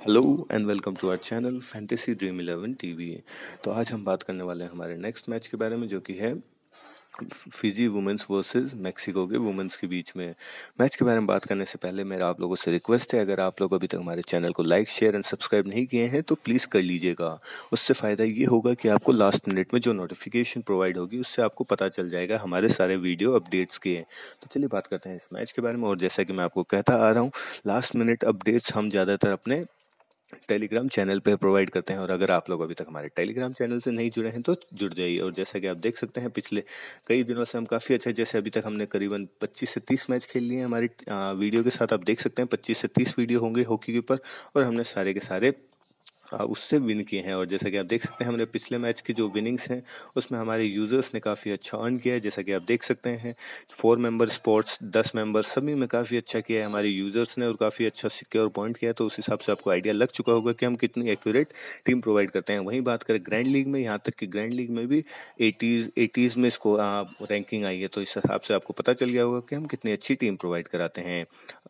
Hello and welcome to our channel fantasy Dream eleven TV. तो आज हम बात करने वाले हैं हमारे नेक्स्ट मैच के बारे में, जो कि है फिजी वुमेन्स वर्सेस मैक्सिको के वुमेन्स के बीच में। मैच के बारे में बात करने से पहले मेरा आप लोगों से रिक्वेस्ट है, अगर आप लोग अभी तक हमारे चैनल को लाइक शेयर एंड सब्सक्राइब नहीं किए हैं तो प्लीज़ कर लीजिएगा। उससे फ़ायदा ये होगा कि आपको लास्ट मिनट में जो नोटिफिकेशन प्रोवाइड होगी उससे आपको पता चल जाएगा हमारे सारे वीडियो अपडेट्स के। तो चलिए बात करते हैं इस मैच के बारे में। और जैसा कि मैं आपको कहता आ रहा हूँ, लास्ट मिनट अपडेट्स हम ज़्यादातर अपने टेलीग्राम चैनल पे प्रोवाइड करते हैं, और अगर आप लोग अभी तक हमारे टेलीग्राम चैनल से नहीं जुड़े हैं तो जुड़ जाइए। और जैसा कि आप देख सकते हैं, पिछले कई दिनों से हम काफ़ी अच्छा, जैसे अभी तक हमने करीबन 25 से 30 मैच खेल लिए हैं हमारी वीडियो के साथ। आप देख सकते हैं 25 से 30 वीडियो होंगे हॉकी के ऊपर, और हमने सारे के सारे उससे विन किए हैं। और जैसा कि आप देख सकते हैं, हमने पिछले मैच की जो विनिंग्स हैं उसमें हमारे यूज़र्स ने काफ़ी अच्छा अर्न किया है। जैसा कि आप देख सकते हैं, 4 मेंबर स्पोर्ट्स, 10 मेंबर, सभी में काफ़ी अच्छा किया है हमारे यूज़र्स ने, और काफ़ी अच्छा सिक्योर पॉइंट किया है। तो उस हिसाब से आपको आइडिया लग चुका होगा कि हम कितनी एक्यूरेट टीम प्रोवाइड करते हैं। वहीं बात करें ग्रैंड लीग में, यहाँ तक कि ग्रैंड लीग में भी 80s में इसको रैंकिंग आई है। तो इस हिसाब से आपको पता चल गया होगा कि हम कितनी अच्छी टीम प्रोवाइड कराते हैं।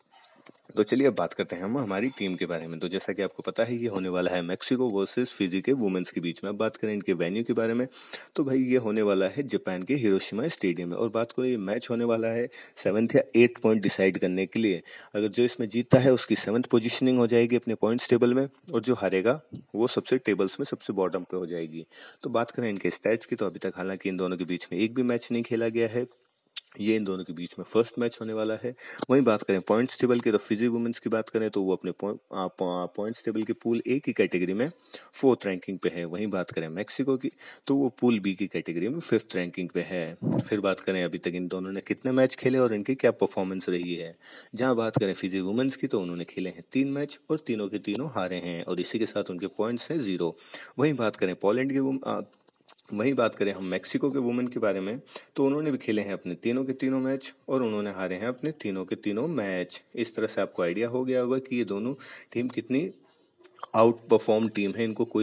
तो चलिए अब बात करते हैं हम हमारी टीम के बारे में। तो जैसा कि आपको पता है, ये होने वाला है मैक्सिको वर्सेस फिजी के वुमेन्स के बीच में। अब बात करें इनके वेन्यू के बारे में, तो भाई ये होने वाला है जापान के हिरोशिमा स्टेडियम में। और बात करें, ये मैच होने वाला है 7th या 8th पॉइंट डिसाइड करने के लिए। अगर जो इसमें जीतता है उसकी 7th पोजिशनिंग हो जाएगी अपने पॉइंट्स टेबल में, और जो हारेगा वो सबसे टेबल्स में सबसे बॉटम पे हो जाएगी। तो बात करें इनके स्टैट्स की, तो अभी तक हालांकि इन दोनों के बीच में एक भी मैच नहीं खेला गया है। ये इन दोनों के बीच में फर्स्ट मैच होने वाला है। वहीं बात करें पॉइंट्स टेबल की, तो फिजी वुमेन्स की बात करें तो वो अपने पॉइंट्स टेबल के पूल ए की कैटेगरी में 4th रैंकिंग पे है। वहीं बात करें मैक्सिको की, तो वो पूल बी की कैटेगरी में 5th रैंकिंग पे है। फिर बात करें अभी तक इन दोनों ने कितने मैच खेले और इनकी क्या परफॉर्मेंस रही है। जहां बात करें फिजी वुमेन्स की, तो उन्होंने खेले हैं 3 मैच और तीनों के तीनों हारे हैं, और इसी के साथ उनके पॉइंट्स हैं 0। वहीं बात करें पोलैंड के वहीं बात करें हम मैक्सिको के वुमेन के बारे में, तो उन्होंने भी खेले हैं अपने तीनों के तीनों मैच, और उन्होंने हारे हैं अपने तीनों के तीनों मैच। इस तरह से आपको आइडिया हो गया होगा कि ये दोनों टीम कितनी आउट परफॉर्म टीम है। इनको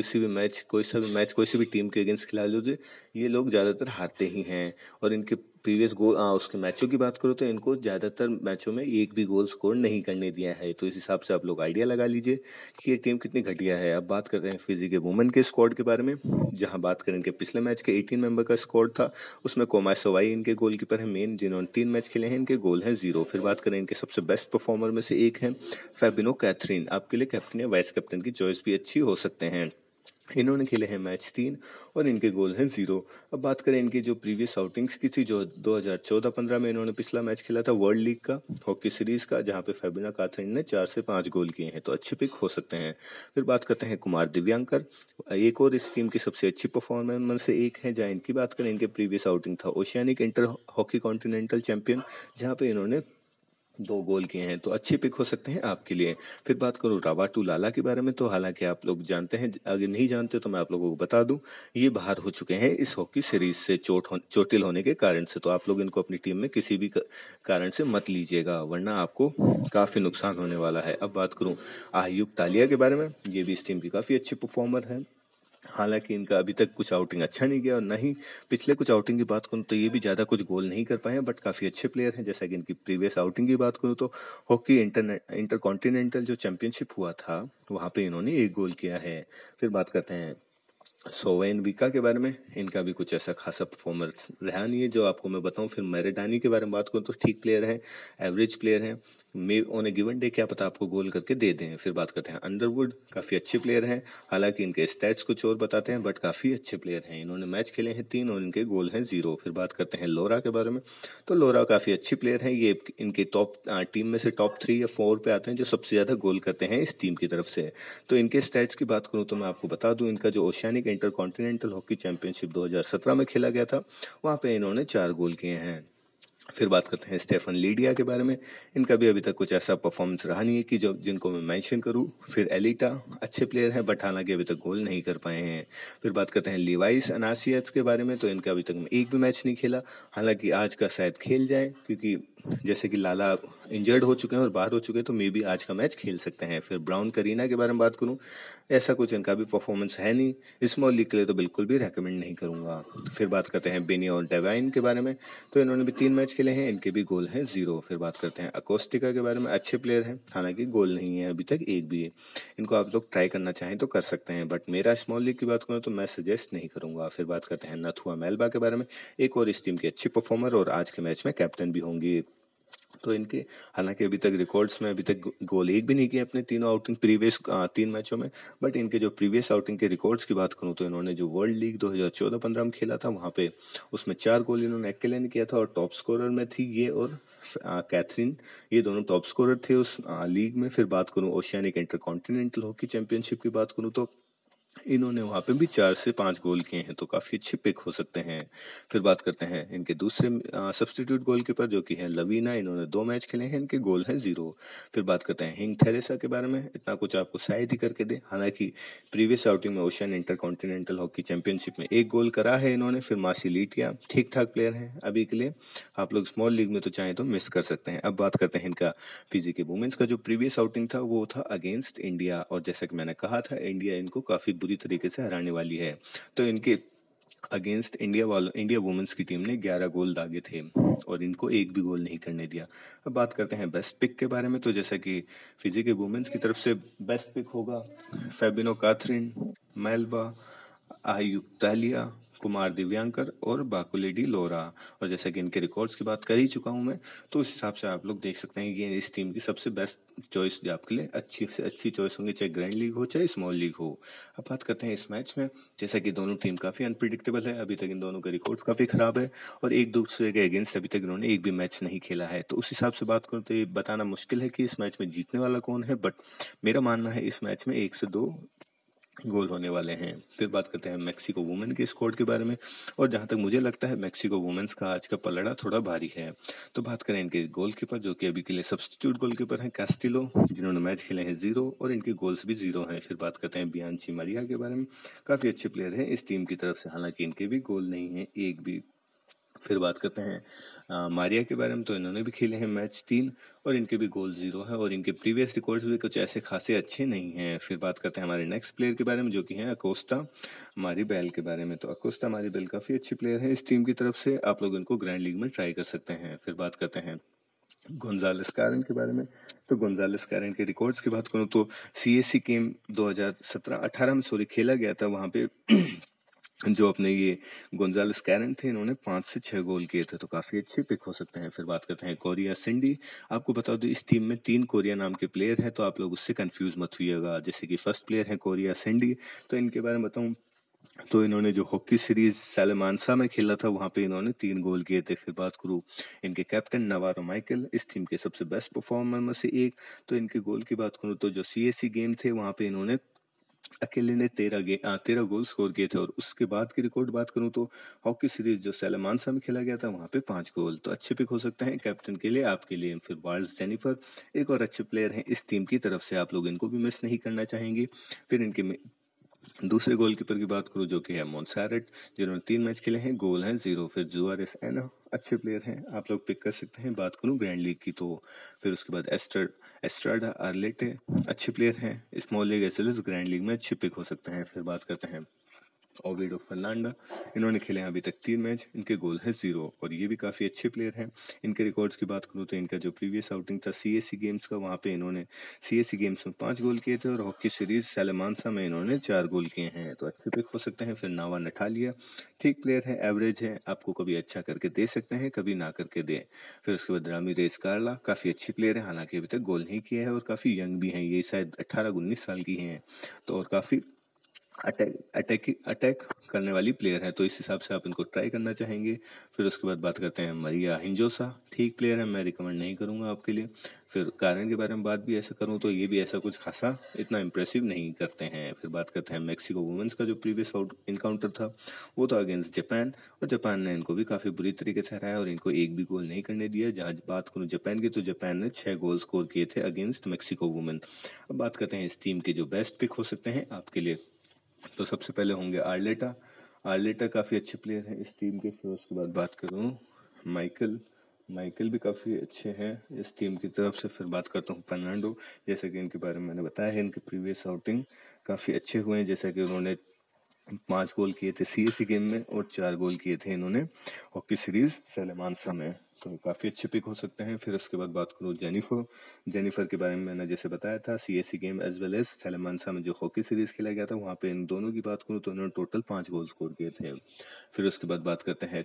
कोई सी भी टीम के अगेंस्ट खिला लीजिए, ये लोग ज़्यादातर हारते ही हैं। और इनके प्रीवियस गोल उसके मैचों की बात करो तो इनको ज़्यादातर मैचों में एक भी गोल स्कोर नहीं करने दिया है। तो इस हिसाब से आप लोग आइडिया लगा लीजिए कि ये टीम कितनी घटिया है। अब बात करते हैं फिजी के वुमेन के स्क्वाड के बारे में, जहां बात करें इनके पिछले मैच के 18 मेंबर का स्क्वाड था। उसमें कोमा सवाई इनके गोलकीपर हैं मेन, जिन्होंने 3 मैच खेले हैं, इनके गोल हैं 0। फिर बात करें इनके सबसे बेस्ट परफॉर्मर में से एक है फैबिनो कैथरीन। आपके लिए कैप्टन या वाइस कैप्टन की चॉइस भी अच्छी हो सकते हैं। इन्होंने खेले हैं मैच 3 और इनके गोल हैं 0। अब बात करें इनकी जो प्रीवियस आउटिंग्स की थी, जो 2014-15 में इन्होंने पिछला मैच खेला था वर्ल्ड लीग का, हॉकी सीरीज का, जहां पे फैबिना काथरिन ने 4 से 5 गोल किए हैं। तो अच्छे पिक हो सकते हैं। फिर बात करते हैं कुमार दिव्यांकर, एक और इस टीम की सबसे अच्छी परफॉर्मर में से एक है। जहाँ इनकी बात करें, इनके प्रीवियस आउटिंग था Oceanic inter hockey continental champion, जहाँ पे इन्होंने 2 गोल किए हैं। तो अच्छे पिक हो सकते हैं आपके लिए। फिर बात करूँ रावाटू लाला के बारे में, तो हालांकि आप लोग जानते हैं, अगर नहीं जानते तो मैं आप लोगों को बता दूं, ये बाहर हो चुके हैं इस हॉकी सीरीज से चोटिल होने के कारण से। तो आप लोग इनको अपनी टीम में किसी भी कारण से मत लीजिएगा, वरना आपको काफ़ी नुकसान होने वाला है। अब बात करूँ आयुब तालिया के बारे में, ये भी इस टीम की काफ़ी अच्छी परफॉर्मर है। हालांकि इनका अभी तक कुछ आउटिंग अच्छा नहीं गया, और ना ही पिछले कुछ आउटिंग की बात करूँ तो ये भी ज़्यादा कुछ गोल नहीं कर पाए हैं, बट काफ़ी अच्छे प्लेयर हैं। जैसा कि इनकी प्रीवियस आउटिंग की बात करूँ तो हॉकी इंटर कॉन्टिनेंटल जो चैंपियनशिप हुआ था, वहाँ पे इन्होंने 1 गोल किया है। फिर बात करते हैं सोवेन विका के बारे में, इनका भी कुछ ऐसा खासा परफॉर्मेंस रहा नहीं है जो आपको मैं बताऊं। फिर मैरेडानी के बारे में बात करूं तो ठीक प्लेयर है, एवरेज प्लेयर है, may on a given day क्या पता आपको गोल करके दे दें। फिर बात करते हैं अंडरवुड, काफ़ी अच्छे प्लेयर हैं। हालांकि इनके स्टैट्स कुछ और बताते हैं, बट काफ़ी अच्छे प्लेयर हैं। इन्होंने मैच खेले हैं 3 और इनके गोल हैं 0। फिर बात करते हैं लोरा के बारे में, तो लोरा काफ़ी अच्छी प्लेयर हैं। ये इनके टीम में से टॉप 3 या 4 पे आते हैं जो सबसे ज़्यादा गोल करते हैं इस टीम की तरफ से। तो इनके स्टैट्स की बात करूँ तो मैं आपको बता दूं, इनका जो Oceanic inter continental hockey championship 2017 में खेला गया था, वहाँ पे इन्होंने 4 गोल किए हैं। फिर बात करते हैं स्टेफन लीडिया के बारे में, इनका भी अभी तक कुछ ऐसा परफॉर्मेंस रहा नहीं है कि जो जिनको मैं मेंशन करूं। फिर एलिटा अच्छे प्लेयर हैं, बट हालांकि अभी तक गोल नहीं कर पाए हैं। फिर बात करते हैं लिवाइस अनासियस के बारे में, तो इनका अभी तक एक भी मैच नहीं खेला। हालांकि आज का शायद खेल जाए, क्योंकि जैसे कि लाला इंजर्ड हो चुके हैं और बाहर हो चुके हैं, तो मे बी आज का मैच खेल सकते हैं। फिर ब्राउन करीना के बारे में बात करूं, ऐसा कुछ इनका भी परफॉर्मेंस है नहीं, स्मॉल लीग के लिए तो बिल्कुल भी रेकमेंड नहीं करूंगा। फिर बात करते हैं बेनी और डेवाइन के बारे में, तो इन्होंने भी 3 मैच खेले हैं, इनके भी गोल हैं 0। फिर बात करते हैं अकोस्टिका के बारे में, अच्छे प्लेयर हैं, हालांकि गोल नहीं है अभी तक एक भी। इनको आप लोग ट्राई करना चाहें तो कर सकते हैं, बट मेरा स्मॉल लीग की बात करूँ तो मैं सजेस्ट नहीं करूंगा। फिर बात करते हैं नथुआ मेलबा के बारे में, एक और इस टीम की अच्छी परफॉर्मर और आज के मैच में कैप्टन भी होंगी। तो इनके हालांकि अभी तक रिकॉर्ड्स में अभी तक गोल एक भी नहीं किया अपने तीनों आउटिंग प्रीवियस 3 मैचों में, बट इनके जो प्रीवियस आउटिंग के रिकॉर्ड्स की बात करूं तो इन्होंने जो वर्ल्ड लीग 2014-15 में खेला था, वहां पे उसमें 4 गोल इन्होंने अकेले ने किया था, और टॉप स्कोरर में थी ये और कैथरीन, ये दोनों टॉप स्कोरर थे उस लीग में। फिर बात करूं ओशियानिक इंटरकॉन्टिनेंटल हॉकी चैंपियनशिप की बात करूं तो इन्होंने वहां पे भी 4 से 5 गोल किए हैं, तो काफी अच्छे पिक हो सकते हैं। फिर बात करते हैं इनके दूसरे सब्स्टिट्यूट गोलकीपर जो कि है लवीना, इन्होंने 2 मैच खेले हैं, इनके गोल हैं 0। फिर बात करते हैं हिंग थेरेसा के बारे में, इतना कुछ आपको शायद ही करके दे, हालांकि प्रीवियस आउटिंग में ओशियन इंटरकॉन्टिनेंटल हॉकी चैंपियनशिप में 1 गोल करा है इन्होंने। फिर मार्सिलिटिया ठीक ठाक प्लेयर है अभी के लिए, आप लोग स्मॉल लीग में तो चाहें तो मिस कर सकते हैं। अब बात करते हैं इनका फिजी के वुमेन्स का जो प्रीवियस आउटिंग था वो था अगेंस्ट इंडिया, और जैसा कि मैंने कहा था इंडिया इनको काफी बुरी तरीके से हराने वाली है। तो इनके अगेंस्ट इंडिया वुमेन्स की टीम ने 11 गोल दागे थे और इनको एक भी गोल नहीं करने दिया। अब बात करते हैं बेस्ट पिक के बारे में, तो जैसा कि फिजी के वुमेन्स की तरफ से बेस्ट पिक होगा फेबिनो काथरिन, मेलबा, आयुक्तालिया, कुमार दिव्यांकर और बाकुलेडी लोरा। और जैसा कि इनके रिकॉर्ड्स की बात कर ही चुका हूं मैं, तो उस हिसाब से आप लोग देख सकते हैं कि ये इस टीम की सबसे बेस्ट चॉइस आपके लिए अच्छी से अच्छी चॉइस होंगी, चाहे ग्रैंड लीग हो चाहे स्मॉल लीग हो। अब बात करते हैं इस मैच में, जैसा कि दोनों टीम काफी अनप्रिडिक्टेबल है, अभी तक इन दोनों के रिकॉर्ड्स काफी खराब है और एक दूसरे के अगेंस्ट अभी तक इन्होंने एक भी मैच नहीं खेला है। तो उस हिसाब से बात करूं तो ये बताना मुश्किल है कि इस मैच में जीतने वाला कौन है, बट मेरा मानना है इस मैच में 1 से 2 गोल होने वाले हैं। फिर बात करते हैं मेक्सिको वुमेन के स्क्वाड के बारे में, और जहां तक मुझे लगता है मेक्सिको वुमेन्स का आज का पलड़ा थोड़ा भारी है। तो बात करें इनके गोलकीपर जो कि अभी के लिए सब्स्टिट्यूट गोलकीपर हैं कैस्टिलो, जिन्होंने मैच खेले हैं 0 और इनके गोल्स भी 0 हैं। फिर बात करते हैं बियांची मारिया के बारे में, काफी अच्छे प्लेयर हैं इस टीम की तरफ से, हालांकि इनके भी गोल नहीं है एक भी। फिर बात करते हैं मारिया के बारे में, तो इन्होंने भी खेले हैं मैच 3 और इनके भी गोल 0 है और इनके प्रीवियस रिकॉर्ड्स भी कुछ ऐसे खासे अच्छे नहीं हैं। फिर बात करते हैं हमारे नेक्स्ट प्लेयर के बारे में जो कि हैं अकोस्टा मारिबेल के बारे में, तो अकोस्टा मारिबेल काफी अच्छे प्लेयर हैं इस टीम की तरफ से, आप लोग इनको ग्रैंड लीग में ट्राई कर सकते हैं। फिर बात करते हैं गोंजालेस कैरन के बारे में, तो गोंजालेस कैरन के रिकॉर्ड्स की बात करूं तो सीएससी गेम 2017-18 में खेला गया था, वहां पे जो अपने ये गोंजालेस कैरन थे इन्होंने 5 से 6 गोल किए थे, तो काफी अच्छे पिक हो सकते हैं। फिर बात करते हैं कोरिया सिंडी, आपको बता दो इस टीम में 3 कोरिया नाम के प्लेयर हैं, तो आप लोग उससे कंफ्यूज मत होइएगा। जैसे कि फर्स्ट प्लेयर है कोरिया सिंडी, तो इनके बारे में बताऊं तो इन्होंने जो हॉकी सीरीज सैलेमानसा में खेला था वहां पे इन्होंने 3 गोल किए थे। फिर बात करूं इनके कैप्टन नवारो माइकल, इस टीम के सबसे बेस्ट परफॉर्मर में से एक, तो इनके गोल की बात करूं तो जो सीएससी गेम थे वहां पे इन्होंने अकेले ने 13 गोल स्कोर किए थे, और उसके बाद की रिकॉर्ड बात करूं तो हॉकी सीरीज जो सैलेमानसा में खेला गया था वहां पे 5 गोल, तो अच्छे पिक हो सकते हैं कैप्टन के लिए आपके लिए। फिर वार्ल्स जेनिफर एक और अच्छे प्लेयर हैं इस टीम की तरफ से, आप लोग इनको भी मिस नहीं करना चाहेंगे। फिर इनके दूसरे गोलकीपर की बात करूं जो कि है मोन्सारेट, जिन्होंने 3 मैच खेले हैं, गोल हैं 0। फिर जुआरेस एना अच्छे प्लेयर हैं, आप लोग पिक कर सकते हैं। बात करूं ग्रैंड लीग की तो फिर उसके बाद एस्ट्राडा आर्लेटे अच्छे प्लेयर हैं, small league as well as grand league में अच्छे पिक हो सकते हैं। फिर बात करते हैं ओविडो फर्नांडा, इन्होंने खेले हैं अभी तक 3 मैच, इनके गोल हैं 0 और ये भी काफी अच्छे प्लेयर हैं। इनके रिकॉर्ड्स की बात करूं तो इनका जो प्रीवियस आउटिंग था सीएससी गेम्स का, वहां पे इन्होंने सीएससी गेम्स में 5 गोल किए थे और हॉकी सीरीज सैलेमानसा में इन्होंने 4 गोल किए हैं, तो अच्छे पिक हो सकते हैं। फिर नावा नठालिया ठीक प्लेयर है, एवरेज है, आपको कभी अच्छा करके दे सकते हैं कभी ना करके दे। फिर उसके बाद रामीरेज कार्ला काफी अच्छी प्लेयर है, हालांकि अभी तक गोल नहीं किया है और काफी यंग भी हैं, ये शायद 18-19 साल की हैं, तो और काफी अटैक करने वाली प्लेयर है, तो इस हिसाब से आप इनको ट्राई करना चाहेंगे। फिर उसके बाद बात करते हैं मरिया हिंजोसा, ठीक प्लेयर है, मैं रिकमेंड नहीं करूंगा आपके लिए। फिर कारण के बारे में बात भी ऐसा करूं तो ये भी ऐसा कुछ खासा इतना इंप्रेसिव नहीं करते हैं। फिर बात करते हैं मेक्सिको वुमेन्स का जो प्रीवियस इनकाउंटर था वो था अगेंस्ट जापान, और जापान ने इनको भी काफी बुरी तरीके से हराया और इनको एक भी गोल नहीं करने दिया। जहां बात करूं जापान की तो जापान ने 6 गोल स्कोर किए थे अगेंस्ट मेक्सिको वुमेन। अब बात करते हैं इस टीम के जो बेस्ट पिक हो सकते हैं आपके लिए, तो सबसे पहले होंगे आर्लेटा काफ़ी अच्छे प्लेयर हैं इस टीम के। फिर उसके बाद बात करूं माइकल माइकल भी काफ़ी अच्छे हैं इस टीम की तरफ से। फिर बात करता हूँ फर्नांडो, जैसे कि इनके बारे में मैंने बताया है, इनके प्रीवियस आउटिंग काफ़ी अच्छे हुए हैं। जैसा कि उन्होंने 5 गोल किए थे सीएससी गेम में और 4 गोल किए थे इन्होंने हॉकी सीरीज सेलेमानसा में, तो काफ़ी अच्छे पिक हो सकते हैं। फिर उसके बाद बात करूँ जेनिफर के बारे में, मैंने जैसे बताया था CSC game as well as सेलेमानसा में जो हॉकी सीरीज खेला गया था वहाँ पे इन दोनों की बात करूँ तो इन्होंने टोटल 5 गोल स्कोर किए थे। फिर उसके बाद बात करते हैं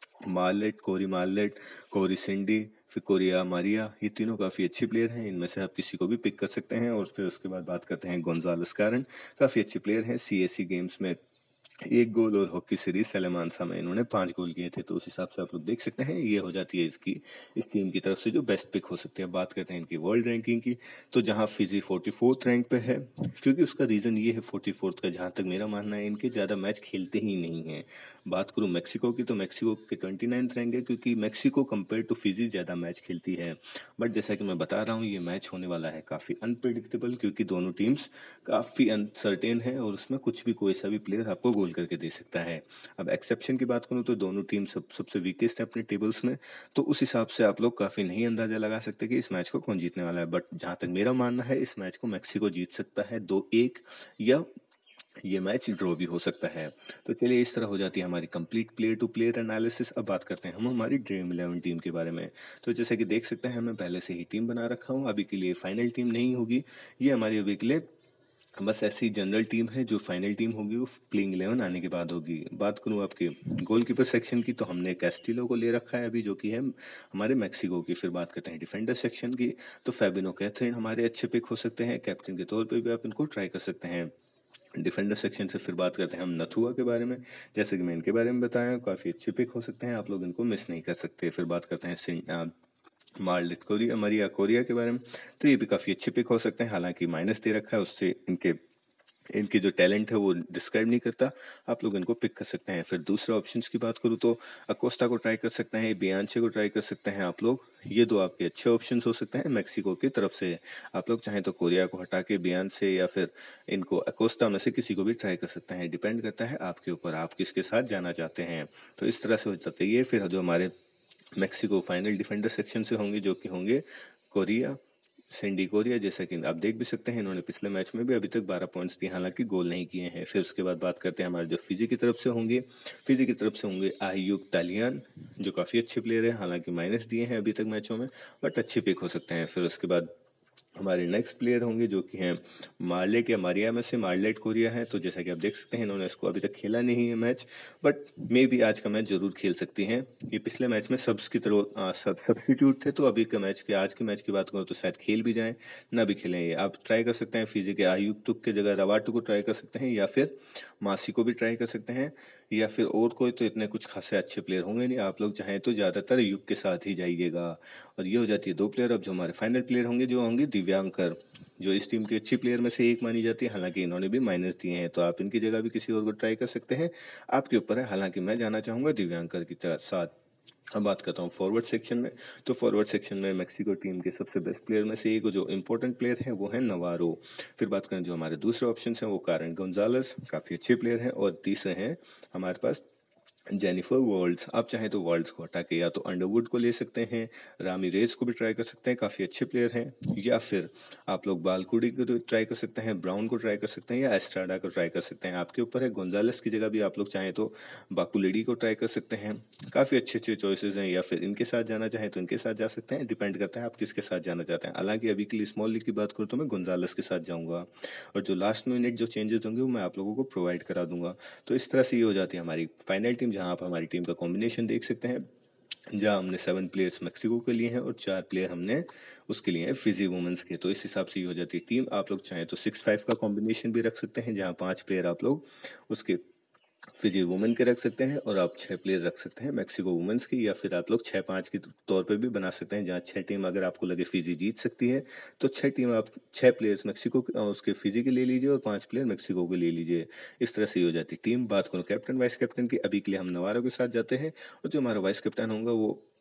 मार्लेट, कोरी सिंडी, फिर कोरिया मारिया, ये तीनों काफ़ी अच्छे प्लेयर हैं। इनमें से आप किसी को भी पिक कर सकते हैं। और फिर उसके बाद बात करते हैं गोंजालेस कारन, काफ़ी अच्छे प्लेयर हैं। सीएससी गेम्स में 1 गोल और हॉकी सीरीज सेलेमानसा में इन्होंने 5 गोल किए थे। तो उस हिसाब से आप लोग देख सकते हैं ये हो जाती है इसकी इस टीम की तरफ से जो बेस्ट पिक हो सकती है। बात करते हैं इनकी वर्ल्ड रैंकिंग की, तो जहां फिजी 44th रैंक पे है, क्योंकि उसका रीज़न ये है 44th का, जहां तक मेरा मानना है इनके ज़्यादा मैच खेलते ही नहीं हैं। बात करूं मेक्सिको की, तो मेक्सिको के 29th रैंक है, क्योंकि मेक्सिको कंपेयर टू फिजी ज़्यादा मैच खेलती है। बट जैसा कि मैं बता रहा हूँ ये मैच होने वाला है काफ़ी अनप्रिडिक्टेबल, क्योंकि दोनों टीम्स काफ़ी अनसर्टेन है और उसमें कुछ भी कोई सा भी प्लेयर आपको गोल करके दे सकता है। अब एक्सेप्शन की बात करूं तो दोनों टीम सबसे वीकेस्ट है अपने टेबल्स में, तो उस हिसाब से आप लोग काफ़ी नहीं अंदाजा लगा सकते कि इस मैच को कौन जीतने वाला है। बट जहां तक मेरा मानना है इस मैच को मेक्सिको जीत सकता है 2-1, या ये मैच ड्रॉ भी हो सकता है। तो चलिए, इस तरह हो जाती है हमारी complete player to player analysis. अब बात करते हैं हम हमारी ड्रीम 11 टीम के बारे में। तो जैसे कि देख सकते हैं मैं पहले से ही टीम बना रखा हूँ, अभी के लिए फाइनल टीम नहीं होगी, ये हमारी अभी के लिए बस ऐसी जनरल टीम है। जो फाइनल टीम होगी वो प्लेइंग 11 आने के बाद होगी। बात करूं आपके गोलकीपर सेक्शन की, तो हमने कैस्टिलो को ले रखा है अभी, जो कि है हमारे मैक्सिको की। फिर बात करते हैं डिफेंडर सेक्शन की, तो फेबिनो कैथरीन हमारे अच्छे पिक हो सकते हैं, कैप्टन के तौर पे भी आप इनको ट्राई कर सकते हैं डिफेंडर सेक्शन से। फिर बात करते हैं हम नथुआ के बारे में, जैसे कि मैं इनके बारे में बताया, काफ़ी अच्छे पिक हो सकते हैं, आप लोग इनको मिस नहीं कर सकते। फिर बात करते हैं मार्लेट कोरिया मरिया कोरिया के बारे में, तो ये भी काफ़ी अच्छे पिक हो सकते हैं। हालांकि माइनस दे रखा है, उससे इनके इनकी जो टैलेंट है वो डिस्क्राइब नहीं करता, आप लोग इनको पिक कर सकते हैं। फिर दूसरे ऑप्शंस की बात करूँ तो अकोस्टा को ट्राई कर सकते हैं, बियांचे को ट्राई कर सकते हैं आप लोग। ये दो आपके अच्छे ऑप्शंस हो सकते हैं मैक्सिको की तरफ से। आप लोग चाहें तो कोरिया को हटा के बियांचे या फिर इनको अकोस्टा में से किसी को भी ट्राई कर सकते हैं, डिपेंड करता है आपके ऊपर, आप किसके साथ जाना चाहते हैं। तो इस तरह से हो जाता है ये। फिर जो हमारे मेक्सिको फाइनल डिफेंडर सेक्शन से होंगे, जो कि होंगे कोरिया, सेंडी कोरिया, जैसा कि आप देख भी सकते हैं इन्होंने पिछले मैच में भी अभी तक 12 पॉइंट्स दिए, हालांकि गोल नहीं किए हैं। फिर उसके बाद बात करते हैं हमारे जो फिजी की तरफ से होंगे, फिजी की तरफ से होंगे आयुब तालियान, जो काफ़ी अच्छे प्लेयर हैं, हालांकि माइनस दिए हैं अभी तक मैचों में, बट अच्छे पिक हो सकते हैं। फिर उसके बाद हमारे नेक्स्ट प्लेयर होंगे जो कि हैं मार्लेट या मारिया में से मार्लेट कोरिया है। तो जैसा कि आप देख सकते हैं इन्होंने इसको अभी तक खेला नहीं है मैच, बट मे भी आज का मैच जरूर खेल सकती हैं। ये पिछले मैच में सब्स की तरह सब्सिट्यूट थे, तो अभी के मैच के आज के मैच की बात करूँ तो शायद खेल भी जाएं, ना भी खेलें। ये आप ट्राई कर सकते हैं फिजी के आयुब तुक के जगह रवाटू को ट्राई कर सकते हैं, या फिर मासी को भी ट्राई कर सकते हैं, या फिर और कोई तो इतने कुछ खासे अच्छे प्लेयर होंगे नहीं। आप लोग चाहें तो ज़्यादातर युग के साथ ही जाइएगा। और ये हो जाती है 2 प्लेयर। अब जो हमारे फाइनल प्लेयर होंगे, जो होंगे दिव्यांकर, जो इस टीम के अच्छी प्लेयर में से एक मानी जाती है, हालांकि इन्होंने भी माइनस दिए हैं, तो आप इनकी जगह भी किसी और को ट्राई कर सकते हैं, आपके ऊपर है। हालांकि मैं जाना चाहूंगा दिव्यांकर के साथ। अब बात करता हूँ फॉरवर्ड सेक्शन में, तो फॉरवर्ड सेक्शन में मेक्सिको टीम के सबसे बेस्ट प्लेयर में से एक जो इंपॉर्टेंट प्लेयर है वो है नवारो। फिर बात करें जो हमारे दूसरे ऑप्शन हैं वो कारण गोंजालेस, काफ़ी अच्छे प्लेयर हैं। और तीसरे हैं हमारे पास जेनिफर वर्ल्ड्स। आप चाहें तो वर्ल्ड्स को हटा के या तो अंडरवुड को ले सकते हैं, रामी रेस को भी ट्राई कर सकते हैं, काफ़ी अच्छे प्लेयर हैं, या फिर आप लोग बालकुडी को ट्राई कर सकते हैं, ब्राउन को ट्राई कर सकते हैं, या एस्ट्राडा को ट्राई कर सकते हैं, आपके ऊपर है। गोंजालेस की जगह भी आप लोग चाहें तो बाकुलेडी को ट्राई कर सकते हैं, काफ़ी अच्छे अच्छे चॉइसेस हैं। या फिर इनके साथ जाना चाहें तो इनके साथ जा सकते हैं, डिपेंड करता है आप किसके साथ जाना चाहते हैं। हालांकि अभी के लिए स्मॉल लीग की बात करूँ तो मैं गोंजालेस के साथ जाऊँगा, और जो लास्ट मिनट जो चेंजेस होंगे वो मैं आप लोगों को प्रोवाइड करा दूंगा। तो इस तरह से ये हो जाती है हमारी फाइनल टीम, जहां आप हमारी टीम का कॉम्बिनेशन देख सकते हैं, जहां हमने 7 प्लेयर्स मैक्सिको के लिए हैं और 4 प्लेयर हमने उसके लिए हैं फिजी वुमेन्स के। तो इस हिसाब से ये हो जाती है टीम। आप लोग चाहें तो 6-5 का कॉम्बिनेशन भी रख सकते हैं, जहां 5 प्लेयर आप लोग उसके फिजी वुमेन के रख सकते हैं, और आप 6 प्लेयर रख सकते हैं मैक्सिको वुमेन्स की, या फिर आप लोग 6-5 के तौर पे भी बना सकते हैं, जहाँ 6 टीम अगर आपको लगे फिजी जीत सकती है तो 6 टीम आप 6 प्लेयर्स मैक्सिको उसके फिजी के ले लीजिए और 5 प्लेयर मैक्सिको के ले लीजिए। इस तरह से ही हो जाती टीम। बात करूँ कैप्टन वाइस कैप्टन की, अभी के लिए हम नवारो के साथ जाते हैं, और जो हमारा वाइस कैप्टन होगा वो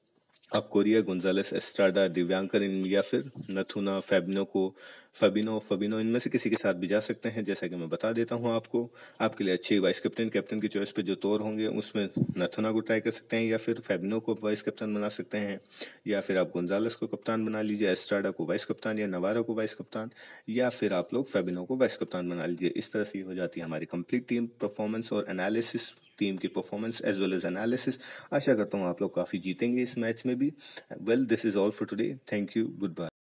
आप कोरिया, गोंजालेस, एस्ट्राडा, दिव्यांकर या फिर नथुना, फबिनो इनमें से किसी के साथ भी जा सकते हैं। जैसा कि मैं बता देता हूं आपको, आपके लिए अच्छे वाइस कैप्टन कैप्टन की चॉइस पे जो तौर होंगे उसमें नथुना को ट्राई कर सकते हैं, या फिर फेबिनो को वाइस कैप्टन बना सकते हैं, या फिर आप गोंजालेस को कप्तान बना लीजिए, एस्ट्राडा को वाइस कप्तान, या नवारो को वाइस कप्तान, या फिर आप लोग फेबिनो को वाइस कप्तान बना लीजिए। इस तरह से हो जाती है हमारी कंप्लीट टीम परफॉर्मेंस और एनालिसिस, टीम की performance as well as analysis. आशा करता हूँ आप लोग काफ़ी जीतेंगे इस मैच में भी। Well, this is all for today. Thank you, good bye.